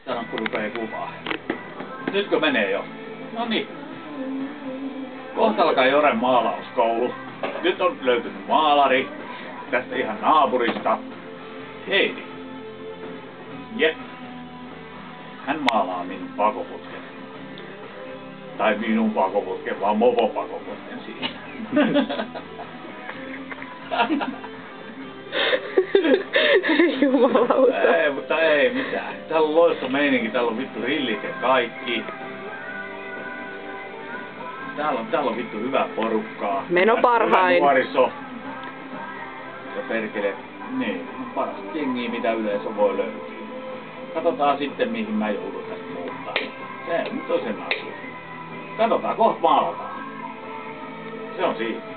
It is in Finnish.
Täällä on rupee kuvaa. Nytkö menee jo? Noniin. Kohta alkaa Joren maalauskoulu. Nyt on löytynyt maalari. Tästä ihan naapurista. Heidi. Jep. Hän maalaa minun pakoputken. Tai minun pakoputken, vaan Mopo pakoputken siinä. Jumalauta. Ei, mutta ei mitään. Täällä on loista meininki, täällä on vittu rillit ja kaikki. Täällä on vittu hyvää porukkaa. Meno parhain. Nuoriso. Ja perkele, niin, on parasta jengiä mitä yleensä voi löytää. Katsotaan sitten mihin mä joudun tästä muuttaa. Se nyt on sen asia. Katsotaan, kohta maalataan. Se on siinä.